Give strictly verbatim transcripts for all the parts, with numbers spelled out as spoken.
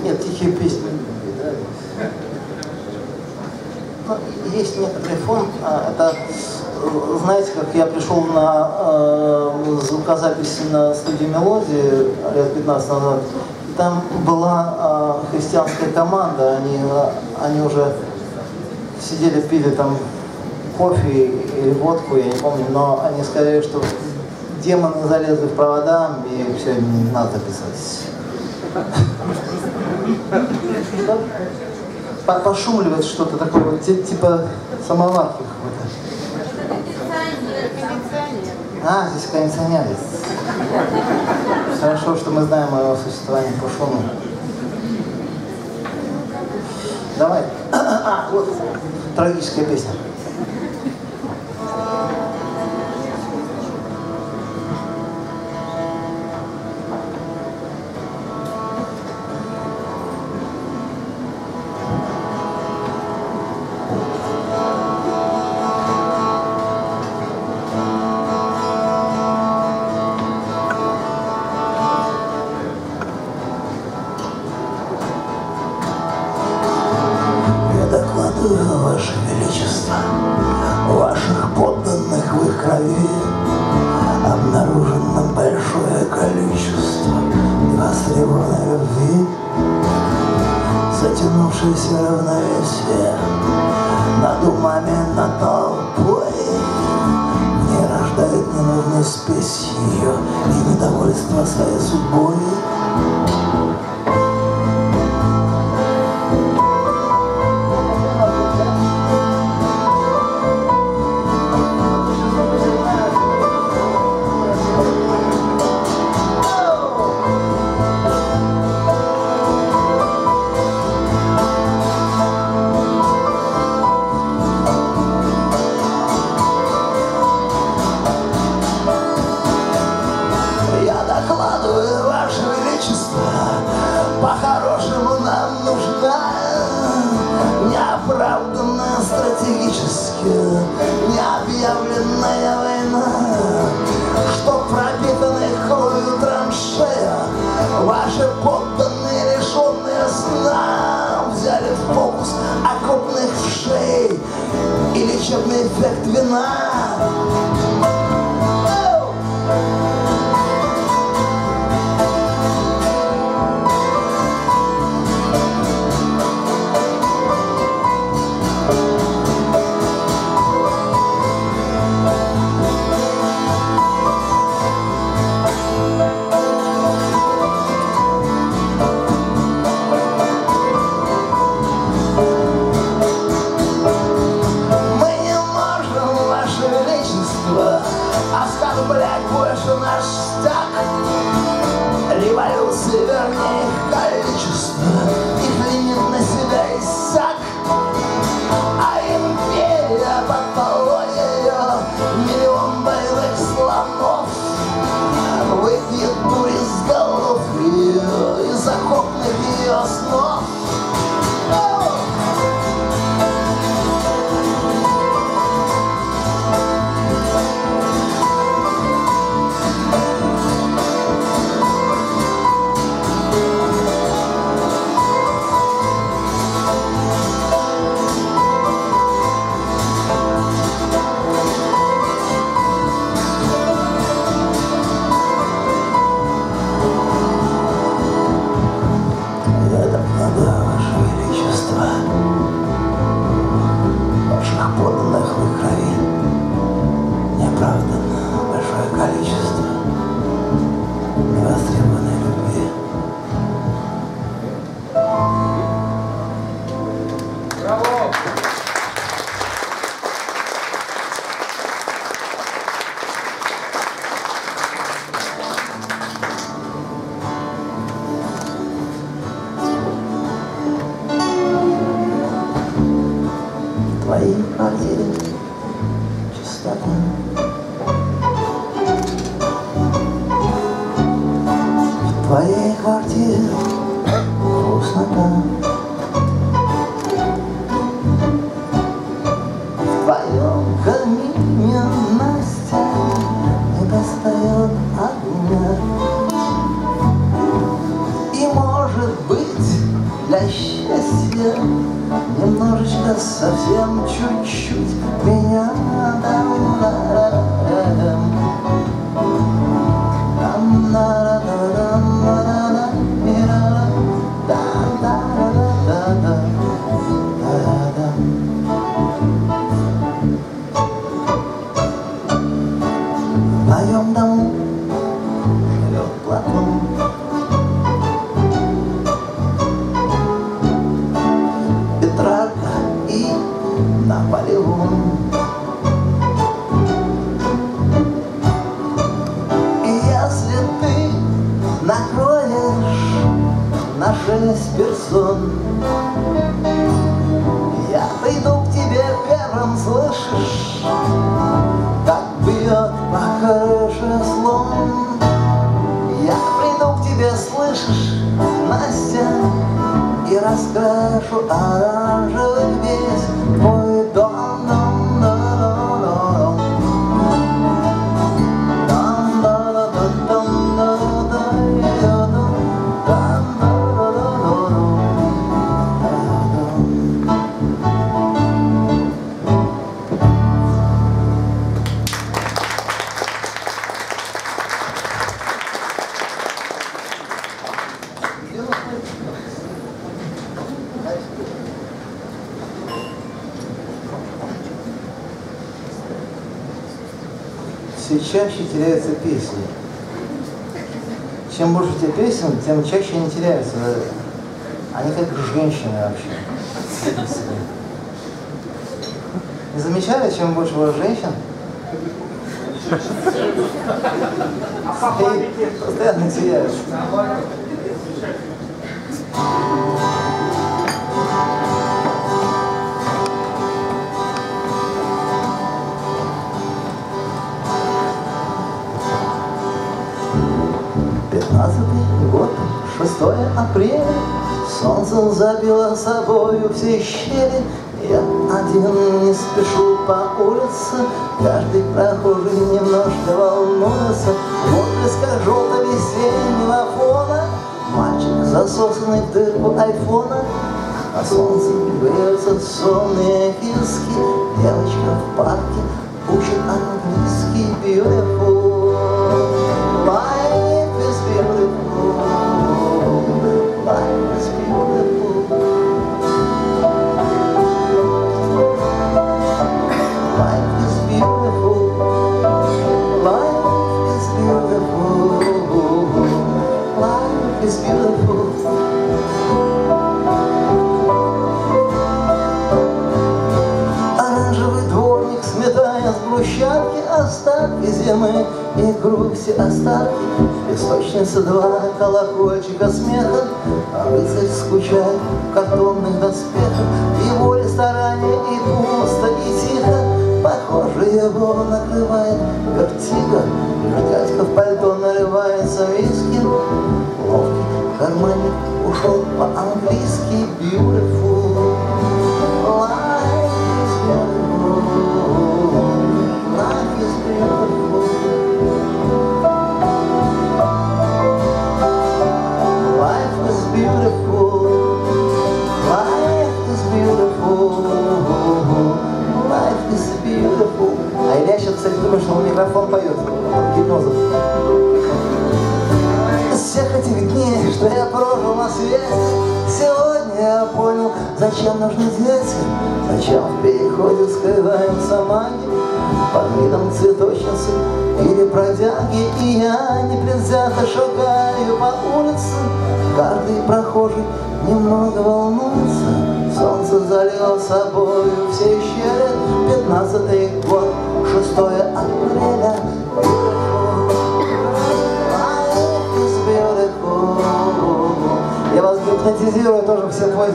Нет, тихие песни. Ну, есть некоторый фон. Это, знаете, как я пришел на э, звукозаписи на студию «Мелодии» лет пятнадцать назад. Там была э, христианская команда. Они, они уже сидели, пили там кофе или водку, я не помню, но они сказали, что демоны залезли в провода, и все, не надо записывать. Пошумливает что-то такое, вот, типа самоварки какой-то. А, здесь кондиционер есть. Хорошо, что мы знаем о его существовании по шуму. Давай. А, вот трагическая песня. Ваше Величество, ваших подданных в их крови обнаружено большое количество невостребованной любви, затянувшееся равновесие над умами, над толпой, не рождает ненужную спесь ее и недовольство своей судьбой. Ваше Величество, по-хорошему нам нужна неоправданная стратегически необъявленная война, что пропитанные кровью траншея ваши подданные, лишенные сна, взяли в фокус окопных вшей и лечебный эффект вина. Оскорблять больше наш стяг, революции, вернее, их количество, их лимит на себя иссяк, а империя под полой ее миллион боевых слонов выпьет дурь из голов ее, из окопных ее снов. Твоей квартире чистота, в твоей квартире вкуснота, в твоем камине Настя не достает огня. И может быть для счастья. Немножечко, совсем чуть-чуть меня в моем дому живет Платон. Петрарка и Наполеон. И если ты накроешь на шесть персон, я приду к тебе первым, слышишь, как бьет по крыше слон. Я приду к тебе, слышишь, Настя, и раскрашу оранжевый весь твой дом. Все чаще теряются песни. Чем больше у тебя песен, тем чаще они теряются. Они как женщины вообще. Не замечали, чем больше у вас женщин? И постоянно теряются. Пятнадцатый год, шестое апреля, солнце забило собою все щели. Я один не спешу по улице, каждый прохожий немножко волнуется. В отблесках желто-весеннего фона мальчик, засосанный в дырку айфона. На солнце греются сонные киски, девочка в парке учит английский. Beautiful, life is beautiful, life is beautiful, life is beautiful, life is beautiful, life is beautiful. Оранжевый дворник сметая с брусчатки остатки зимы и грусти остатки. Песочница два колокольчика смеха, а рыцарь скучает в картонных доспехах. В его ресторане и пусто, и тихо, похоже, его накрывает вертиго. Лишь дядька в пальто наливается виски, ловкий карманник ушел по-английски. Beautiful, life is beautiful, life is beautiful, life is beautiful, life is beautiful, life is beautiful. А Илья сейчас, кстати, думает, что он в микрофон поет, гипнозом. Из всех этих дней, что я прожил на свете, сегодня я понял, зачем нужны дети, зачем в переходе скрываются маги под видом цветочницы или бродяги. И я непредвзято шагаю по улице, каждый прохожий немного волнуется. Солнце залило собою все щели. Пятнадцатый год, шестое апреля. Я вас гипнотизирую, тоже все позе.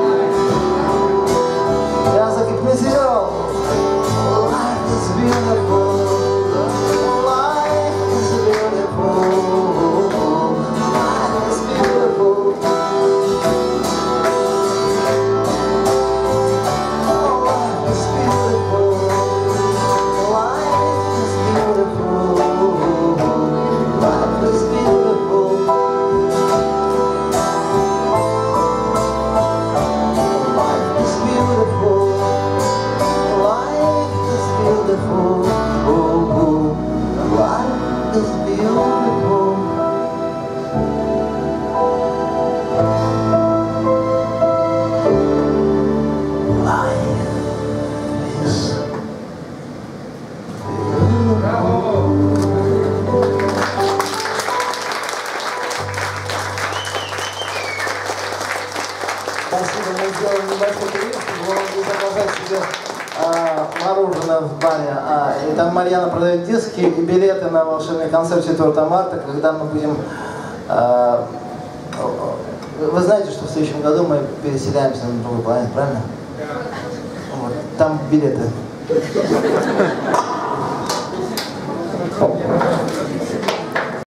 Я загипнотизировал. Life is beautiful, life is beautiful, life is beautiful, life is beautiful, life is beautiful, life is beautiful. Спасибо, мы сделаем небольшой перерыв, чтобы вы могли заказать себе а, мороженое в баре. А, и там Марьяна продает диски и билеты на волшебный концерт четвёртого марта, когда мы будем... А, вы знаете, что в следующем году мы переселяемся на другую планету, правильно? Вот, там билеты.